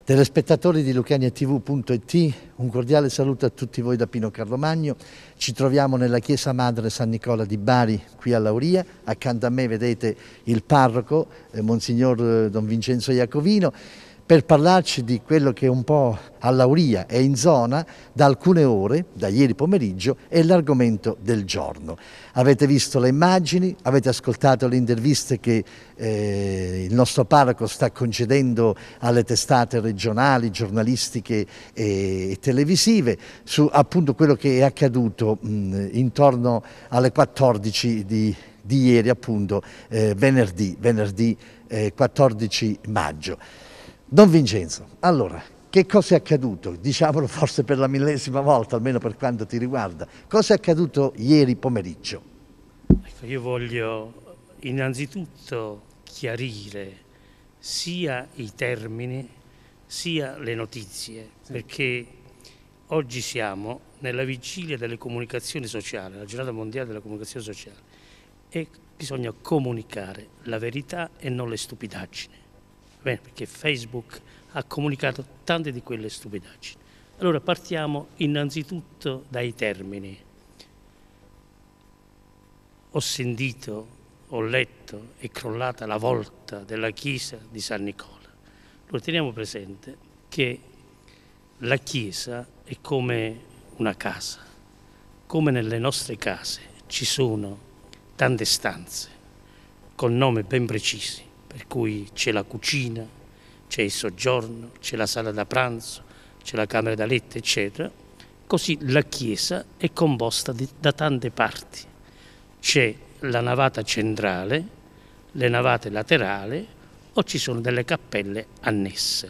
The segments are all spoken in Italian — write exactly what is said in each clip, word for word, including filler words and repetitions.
Telespettatori di lucania ti vu punto it, un cordiale saluto a tutti voi da Pino Carlomagno. Ci troviamo nella chiesa madre San Nicola di Bari, qui a Lauria. Accanto a me vedete il parroco, eh, Monsignor eh, Don Vincenzo Iacovino, per parlarci di quello che un po' a Lauria e in zona da alcune ore, da ieri pomeriggio, è l'argomento del giorno. Avete visto le immagini, avete ascoltato le interviste che eh, il nostro parroco sta concedendo alle testate regionali, giornalistiche e, e televisive su appunto quello che è accaduto mh, intorno alle quattordici di, di ieri, appunto eh, venerdì, venerdì eh, quattordici maggio. Don Vincenzo, allora, che cosa è accaduto? Diciamolo forse per la millesima volta, almeno per quanto ti riguarda. Cosa è accaduto ieri pomeriggio? Ecco, io voglio innanzitutto chiarire sia i termini sia le notizie, sì. Perché oggi siamo nella vigilia delle comunicazioni sociali, la giornata mondiale della comunicazione sociale, e bisogna comunicare la verità e non le stupidaggini. Bene, perché Facebook ha comunicato tante di quelle stupidaggini. Allora partiamo innanzitutto dai termini. Ho sentito, ho letto, è crollata la volta della chiesa di San Nicola. Allora teniamo presente che la chiesa è come una casa. Come nelle nostre case ci sono tante stanze con nomi ben precisi. Per cui c'è la cucina, c'è il soggiorno, c'è la sala da pranzo, c'è la camera da letto, eccetera. Così la chiesa è composta di, da tante parti. C'è la navata centrale, le navate laterali o ci sono delle cappelle annesse.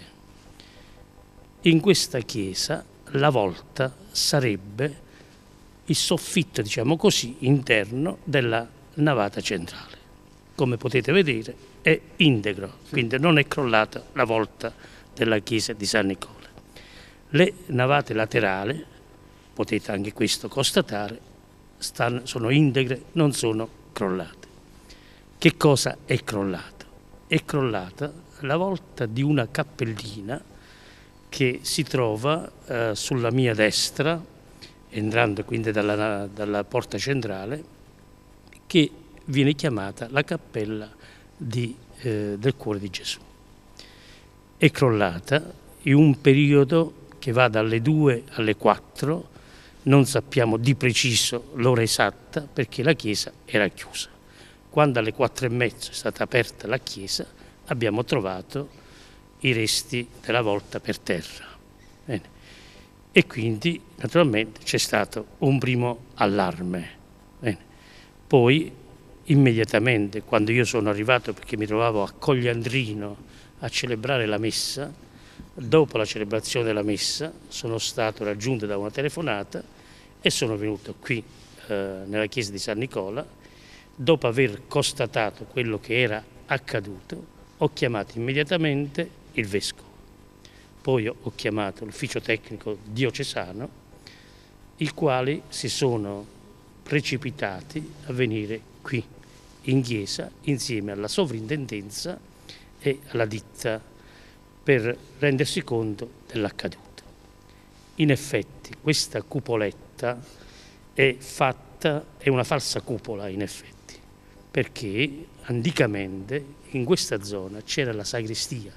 In questa chiesa la volta sarebbe il soffitto, diciamo così, interno della navata centrale. Come potete vedere è integro, quindi non è crollata la volta della chiesa di San Nicola. Le navate laterali, potete anche questo constatare, stanno, sono integre, non sono crollate. Che cosa è crollato? È crollata la volta di una cappellina che si trova eh, sulla mia destra, entrando quindi dalla, dalla porta centrale, che viene chiamata la cappella di, eh, del cuore di Gesù. È crollata in un periodo che va dalle due alle quattro, non sappiamo di preciso l'ora esatta perché la chiesa era chiusa. Quando alle quattro e mezzo è stata aperta la chiesa abbiamo trovato i resti della volta per terra. Bene. E quindi naturalmente c'è stato un primo allarme. Bene. Poi immediatamente, quando io sono arrivato, perché mi trovavo a Cogliandrino a celebrare la messa, dopo la celebrazione della messa sono stato raggiunto da una telefonata e sono venuto qui eh, nella chiesa di San Nicola. Dopo aver constatato quello che era accaduto, ho chiamato immediatamente il vescovo, poi ho chiamato l'ufficio tecnico diocesano, i quali si sono precipitati a venire qui in chiesa insieme alla sovrintendenza e alla ditta per rendersi conto dell'accaduto. In effetti questa cupoletta è fatta, è una falsa cupola in effetti, perché anticamente in questa zona c'era la sagrestia.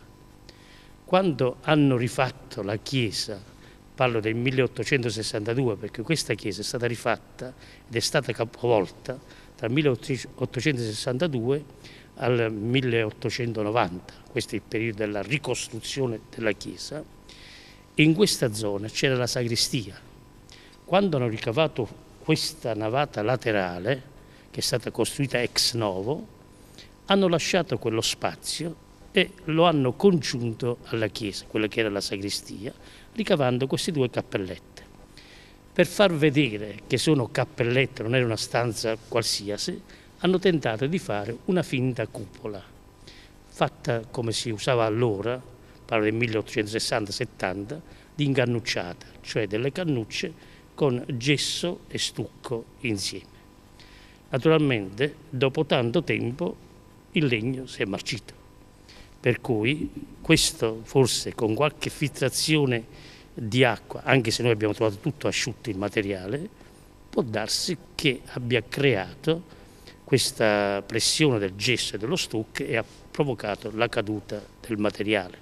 Quando hanno rifatto la chiesa, parlo del milleottocentosessantadue perché questa chiesa è stata rifatta ed è stata capovolta dal milleottocentosessantadue al milleottocentonovanta, questo è il periodo della ricostruzione della chiesa, in questa zona c'era la sagrestia. Quando hanno ricavato questa navata laterale, che è stata costruita ex novo, hanno lasciato quello spazio e lo hanno congiunto alla chiesa, quella che era la sagrestia, ricavando queste due cappellette. Per far vedere che sono cappellette, non era una stanza qualsiasi, hanno tentato di fare una finta cupola, fatta come si usava allora, parlo del milleottocentosessanta settanta, di incannucciata, cioè delle cannucce con gesso e stucco insieme. Naturalmente, dopo tanto tempo, il legno si è marcito. Per cui questo forse con qualche filtrazione di acqua, anche se noi abbiamo trovato tutto asciutto il materiale, può darsi che abbia creato questa pressione del gesso e dello stucco e ha provocato la caduta del materiale.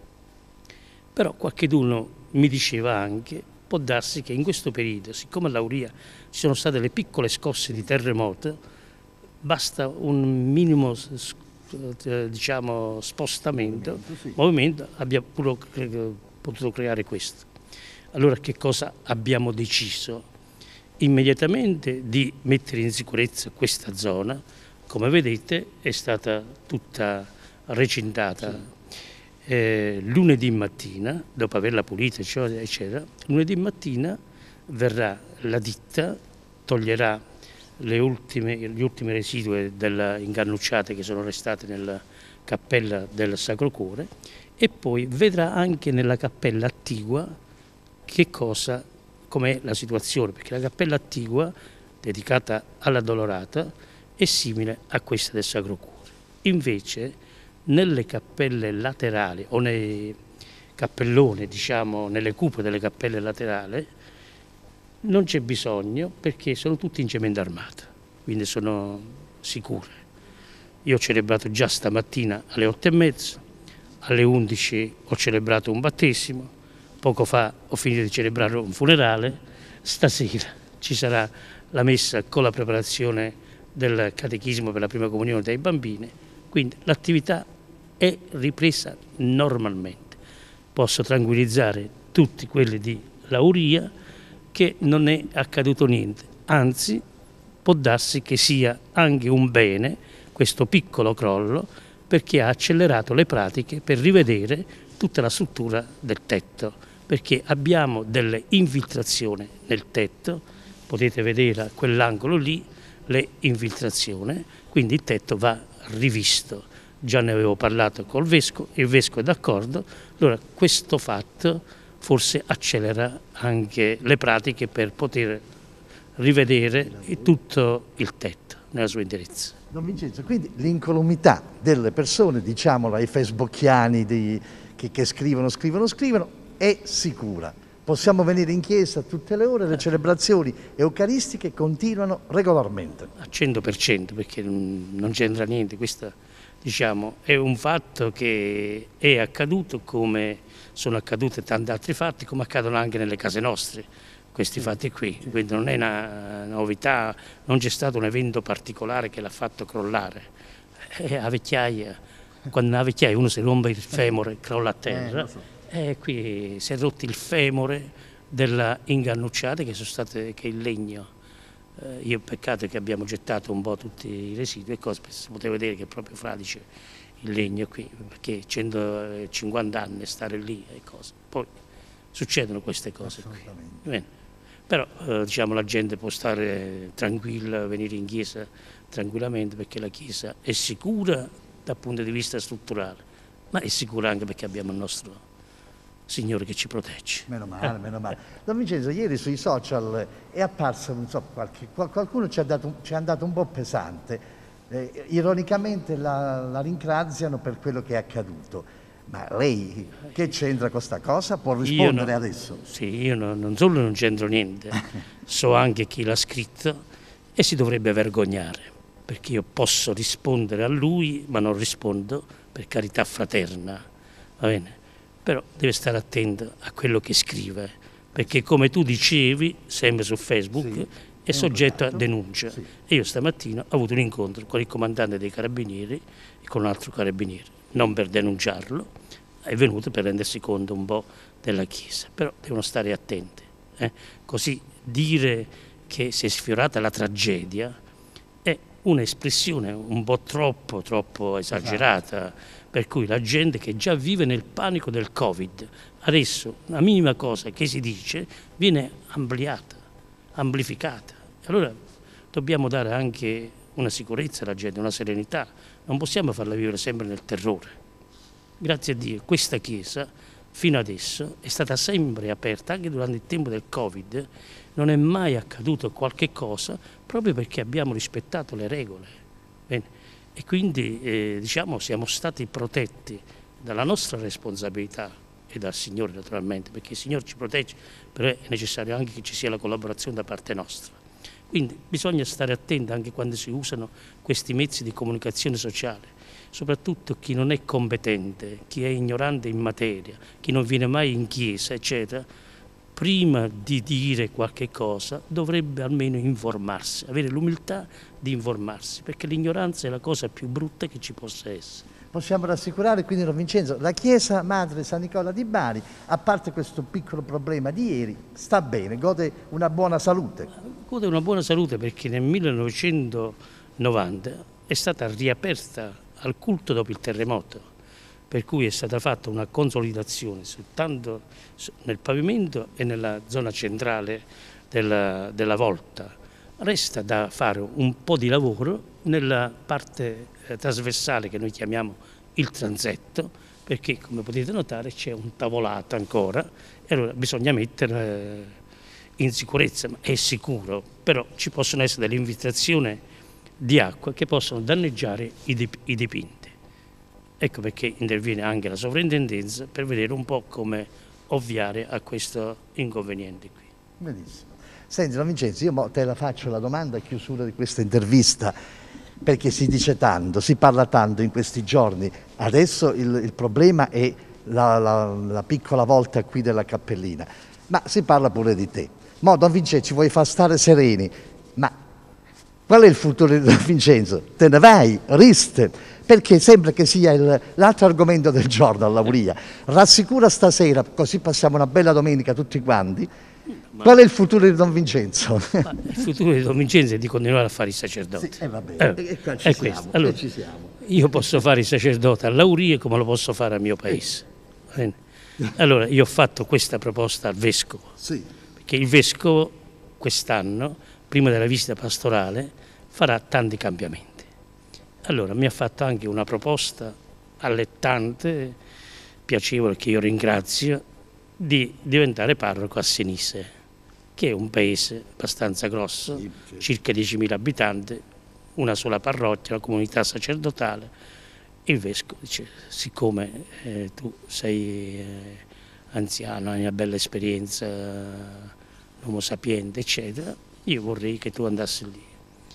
Però qualcuno mi diceva anche, può darsi che in questo periodo, siccome a Lauria ci sono state le piccole scosse di terremoto, basta un minimo diciamo, spostamento, movimento, sì. movimento abbia pure potuto creare questo. Allora che cosa abbiamo deciso? Immediatamente di mettere in sicurezza questa zona, come vedete è stata tutta recintata. Sì. Eh, lunedì mattina, dopo averla pulita eccetera, eccetera, lunedì mattina verrà la ditta, toglierà le ultime, gli ultimi residui delle ingannucciate che sono restate nella cappella del Sacro Cuore e poi vedrà anche nella cappella attigua che cosa, com'è la situazione, perché la cappella attigua dedicata alla Dolorata è simile a questa del Sacro Cuore. Invece nelle cappelle laterali o nei cappelloni, diciamo nelle cupe delle cappelle laterali, non c'è bisogno perché sono tutti in cemento armato, quindi sono sicure. Io ho celebrato già stamattina alle otto e mezza, alle undici ho celebrato un battesimo, poco fa ho finito di celebrare un funerale, stasera ci sarà la messa con la preparazione del catechismo per la prima comunione dei bambini, quindi l'attività è ripresa normalmente. Posso tranquillizzare tutti quelli di Lauria che non è accaduto niente, anzi può darsi che sia anche un bene questo piccolo crollo perché ha accelerato le pratiche per rivedere tutta la struttura del tetto, perché abbiamo delle infiltrazioni nel tetto, potete vedere a quell'angolo lì le infiltrazioni, quindi il tetto va rivisto. Già ne avevo parlato col Vescovo, il Vescovo è d'accordo, allora questo fatto forse accelera anche le pratiche per poter rivedere tutto il tetto nella sua interezza. Don Vincenzo, quindi l'incolumità delle persone, diciamolo ai facebookiani di, che, che scrivono, scrivono, scrivono, è sicura. Possiamo venire in chiesa tutte le ore, le celebrazioni eucaristiche continuano regolarmente. Al cento per cento, perché non c'entra niente, questo diciamo, è un fatto che è accaduto come sono accadute tanti altri fatti, come accadono anche nelle case nostre, questi fatti qui, quindi non è una novità, non c'è stato un evento particolare che l'ha fatto crollare. È la vecchiaia, quando nella vecchiaia uno si rompe il femore, crolla a terra, e eh, qui si è rotto il femore della ingannucciata che sono state, che è il legno. Eh, io peccato che abbiamo gettato un po' tutti i residui e cose, si poteva vedere che è proprio fradice il legno qui, perché centocinquanta anni stare lì e cose. Poi succedono queste cose qui. Bene. Però eh, diciamo la gente può stare tranquilla, venire in chiesa tranquillamente perché la chiesa è sicura dal punto di vista strutturale, ma è sicura anche perché abbiamo il nostro Signore che ci protegge. Meno male, eh. meno male. Don Vincenzo, ieri sui social è apparso, non so, qualche, qualcuno ci, ha dato, ci è andato un po' pesante. Eh, ironicamente la, la ringraziano per quello che è accaduto. Ma lei che c'entra con questa cosa? Può rispondere no, adesso? Sì, io no, non solo non c'entro niente, so anche chi l'ha scritto e si dovrebbe vergognare, perché io posso rispondere a lui, ma non rispondo per carità fraterna, va bene? Però deve stare attento a quello che scrive, perché come tu dicevi, sempre su Facebook, sì, è soggetto a denuncia. Sì. E io stamattina ho avuto un incontro con il comandante dei carabinieri e con un altro carabiniere, non per denunciarlo, è venuto per rendersi conto un po' della Chiesa, però devono stare attenti. Eh? Così dire che si è sfiorata la tragedia è un'espressione un po' troppo, troppo esagerata, esatto. Per cui la gente che già vive nel panico del Covid, adesso una minima cosa che si dice viene ampliata, amplificata. Allora dobbiamo dare anche una sicurezza alla gente, una serenità, non possiamo farla vivere sempre nel terrore. Grazie a Dio questa Chiesa fino adesso è stata sempre aperta, anche durante il tempo del Covid, non è mai accaduto qualche cosa proprio perché abbiamo rispettato le regole. Bene. E quindi eh, diciamo siamo stati protetti dalla nostra responsabilità e dal Signore naturalmente, perché il Signore ci protegge, però è necessario anche che ci sia la collaborazione da parte nostra. Quindi bisogna stare attenti anche quando si usano questi mezzi di comunicazione sociale, soprattutto chi non è competente, chi è ignorante in materia, chi non viene mai in chiesa, eccetera, prima di dire qualche cosa dovrebbe almeno informarsi, avere l'umiltà di informarsi, perché l'ignoranza è la cosa più brutta che ci possa essere. Possiamo rassicurare quindi Don Vincenzo, la Chiesa Madre San Nicola di Bari, a parte questo piccolo problema di ieri, sta bene, gode una buona salute. Gode una buona salute perché nel millenovecentonovanta è stata riaperta al culto dopo il terremoto, per cui è stata fatta una consolidazione soltanto nel pavimento e nella zona centrale della, della volta. Resta da fare un po' di lavoro nella parte eh, trasversale che noi chiamiamo il transetto, perché come potete notare c'è un tavolato ancora e allora bisogna metterlo eh, in sicurezza, ma è sicuro, però ci possono essere delle infiltrazioni di acqua che possono danneggiare i, dip i dipinti. Ecco perché interviene anche la sovrintendenza per vedere un po' come ovviare a questo inconveniente qui. Benissimo. Senti Don Vincenzo, io te la faccio la domanda a chiusura di questa intervista, perché si dice tanto, si parla tanto in questi giorni. Adesso il, il problema è la, la, la piccola volta qui della cappellina, ma si parla pure di te. Mo Don Vincenzo ci vuoi far stare sereni, ma qual è il futuro di Don Vincenzo? Te ne vai, riste, perché sembra che sia l'altro argomento del giorno all'Auria. Rassicura stasera, così passiamo una bella domenica tutti quanti. Ma qual è il futuro di Don Vincenzo? Ma il futuro di Don Vincenzo è di continuare a fare il sacerdote. Sì, eh, va bene. Eh, e qua ci, siamo, allora, e ci siamo. Io posso fare il sacerdote all'Auria come lo posso fare al mio paese. Eh. Allora, io ho fatto questa proposta al Vescovo, sì. Perché il Vescovo quest'anno, prima della visita pastorale, farà tanti cambiamenti. Allora, mi ha fatto anche una proposta allettante, piacevole, che io ringrazio, di diventare parroco a Senise, che è un paese abbastanza grosso, sì, sì. circa diecimila abitanti, una sola parrocchia, una comunità sacerdotale. Il vescovo dice, siccome eh, tu sei eh, anziano, hai una bella esperienza, uomo sapiente, eccetera, io vorrei che tu andassi lì.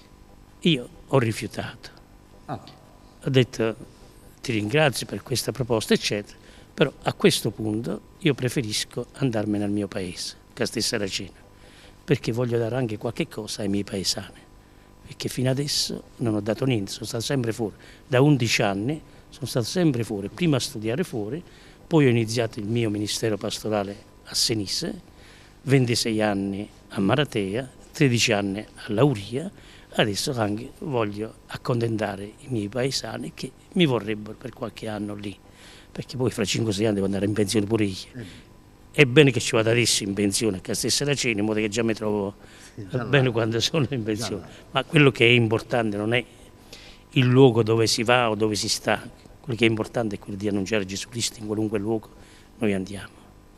Io ho rifiutato. Ah. Ho detto, ti ringrazio per questa proposta, eccetera, però a questo punto io preferisco andarmene al mio paese, Castelsaracino, perché voglio dare anche qualche cosa ai miei paesani, perché fino adesso non ho dato niente, sono stato sempre fuori. Da undici anni sono stato sempre fuori, prima a studiare fuori, poi ho iniziato il mio ministero pastorale a Senise, ventisei anni a Maratea, tredici anni a Lauria, adesso anche voglio accontentare i miei paesani che mi vorrebbero per qualche anno lì, perché poi fra cinque sei anni devo andare in pensione pure io. È bene che ci vada adesso in pensione a Castelsaracino, in modo che già mi trovo sì, già bene là. Quando sono in pensione. Ma quello che è importante non è il luogo dove si va o dove si sta, quello che è importante è quello di annunciare Gesù Cristo in qualunque luogo noi andiamo.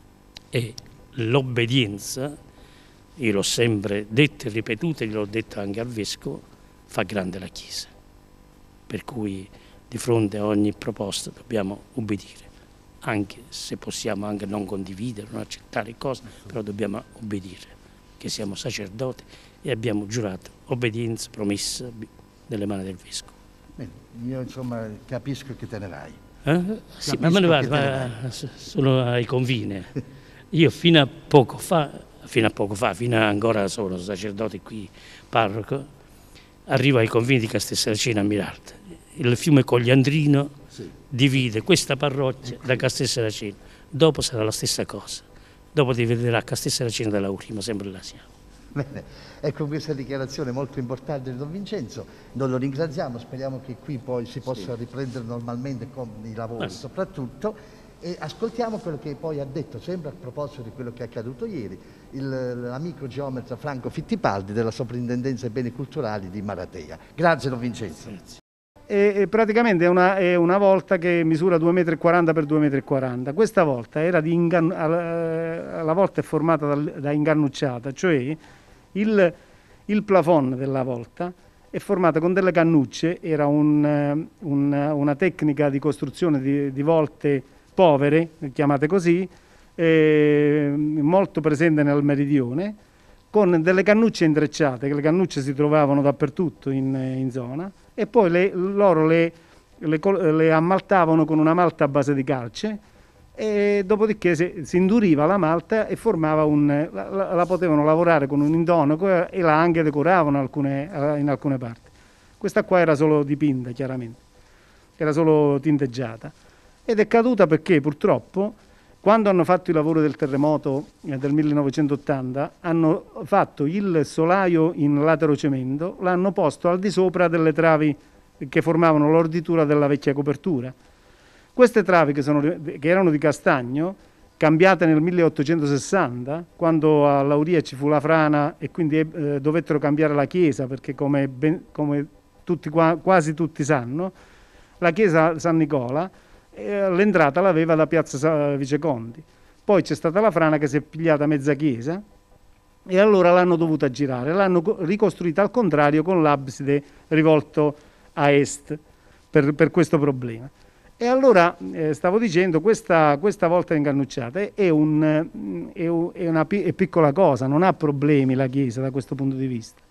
E l'obbedienza, io l'ho sempre detto e ripetuto, e gliel'ho detto anche al Vescovo, fa grande la Chiesa. Per cui di fronte a ogni proposta dobbiamo obbedire, anche se possiamo anche non condividere, non accettare cose, però dobbiamo obbedire, che siamo sacerdoti e abbiamo giurato obbedienza, promessa nelle mani del Vescovo. Bene, io insomma capisco che te ne vai. Eh? Sì, ma me ne vado, ma sono ai confini. Io fino a poco fa, fino a poco fa, fino a ancora sono sacerdote qui, parroco, arrivo ai confini di Castelsaracino a Miralta. Il fiume Cogliandrino sì. divide questa parrocchia da Castelsaracino. Dopo sarà la stessa cosa. Dopo dividerà Castelsaracino da Lauria, ma sempre là siamo. Bene, ecco questa dichiarazione molto importante di Don Vincenzo. Noi lo ringraziamo, speriamo che qui poi si possa sì. riprendere normalmente con i lavori, ah, soprattutto. E ascoltiamo quello che poi ha detto, sempre a proposito di quello che è accaduto ieri, l'amico geometra Franco Fittipaldi della Soprintendenza ai Beni Culturali di Maratea. Grazie Don Vincenzo. Grazie. E praticamente è una, è una volta che misura due virgola quaranta per due virgola quaranta. Questa volta era di ingan- la volta è formata da, da ingannucciata, cioè il, il plafond della volta è formata con delle cannucce, era un, un, una tecnica di costruzione di, di volte povere, chiamate così, eh, molto presente nel meridione, con delle cannucce intrecciate, che le cannucce si trovavano dappertutto in, in zona, e poi le, loro le, le, le ammaltavano con una malta a base di calce, e dopodiché si, si induriva la malta e formava un, la, la potevano lavorare con un intonaco e la anche decoravano alcune, in alcune parti. Questa qua era solo dipinta, chiaramente, era solo tinteggiata, ed è caduta perché purtroppo quando hanno fatto i lavori del terremoto del millenovecentottanta hanno fatto il solaio in laterocemento, l'hanno posto al di sopra delle travi che formavano l'orditura della vecchia copertura. Queste travi, che, sono, che erano di castagno, cambiate nel milleottocentosessanta, quando a Lauria ci fu la frana e quindi eh, dovettero cambiare la chiesa, perché come, ben, come tutti, quasi tutti sanno, la chiesa San Nicola, eh, l'entrata l'aveva da piazza Viceconti. Poi c'è stata la frana che si è pigliata mezza chiesa e allora l'hanno dovuta girare, l'hanno ricostruita al contrario con l'abside rivolto a est per, per questo problema. E allora, eh, stavo dicendo, questa, questa volta ingannucciata è, un, è, un, è una è piccola cosa, non ha problemi la Chiesa da questo punto di vista.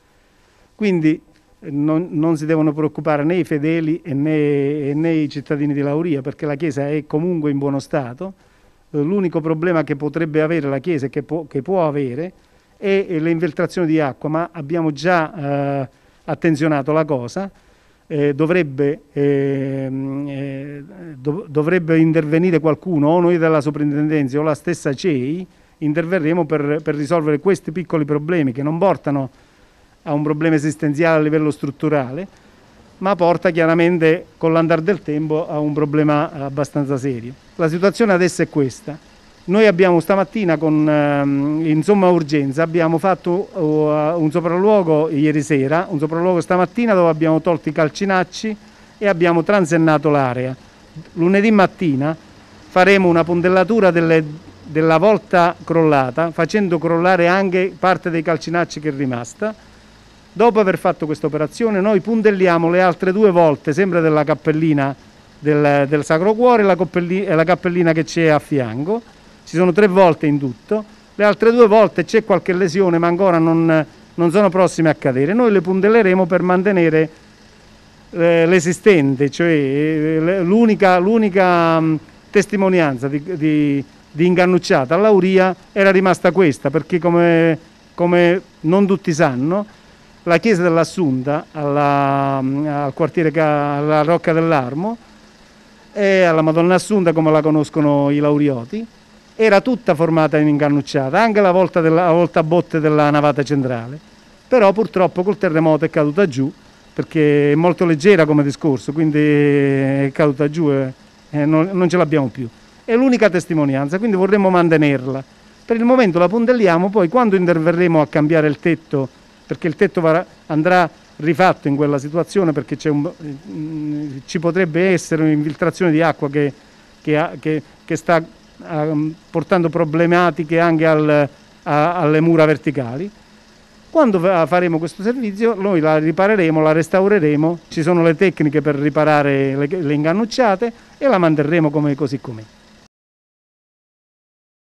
Quindi non, non si devono preoccupare né i fedeli e né, né i cittadini di Lauria, perché la Chiesa è comunque in buono stato. L'unico problema che potrebbe avere la Chiesa, che può, che può avere, è le infiltrazioni di acqua, ma abbiamo già eh, attenzionato la cosa. Eh, dovrebbe, eh, eh, dov dovrebbe intervenire qualcuno, o noi della soprintendenza o la stessa C E I, interverremo per, per risolvere questi piccoli problemi che non portano a un problema esistenziale a livello strutturale, ma porta chiaramente con l'andare del tempo a un problema abbastanza serio. La situazione adesso è questa. Noi abbiamo stamattina con eh, in somma urgenza abbiamo fatto uh, un sopralluogo ieri sera, un sopralluogo stamattina dove abbiamo tolto i calcinacci e abbiamo transennato l'area. Lunedì mattina faremo una puntellatura delle, della volta crollata, facendo crollare anche parte dei calcinacci che è rimasta. Dopo aver fatto questa operazione noi puntelliamo le altre due volte, sempre della cappellina del, del Sacro Cuore e la, la cappellina che c'è a fianco. Ci sono tre volte in tutto, le altre due volte c'è qualche lesione ma ancora non, non sono prossime a cadere. Noi le puntelleremo per mantenere eh, l'esistente, cioè eh, l'unica testimonianza di, di, di ingannucciata a Lauria era rimasta questa, perché come, come non tutti sanno, la chiesa dell'Assunta alla, al quartiere, alla Rocca dell'Armo e alla Madonna Assunta, come la conoscono i laurioti, era tutta formata in ingannucciata, anche la volta, della, la volta a botte della navata centrale, però purtroppo col terremoto è caduta giù, perché è molto leggera come discorso, quindi è caduta giù e, e non, non ce l'abbiamo più. È l'unica testimonianza, quindi vorremmo mantenerla. Per il momento la puntelliamo, poi quando interverremo a cambiare il tetto, perché il tetto va, andrà rifatto in quella situazione, perché c'è un, ci potrebbe essere un'infiltrazione di acqua che, che, che, che sta portando problematiche anche al, a, alle mura verticali. Quando faremo questo servizio noi la ripareremo, la restaureremo, ci sono le tecniche per riparare le, le ingannucciate e la manterremo come così com'è.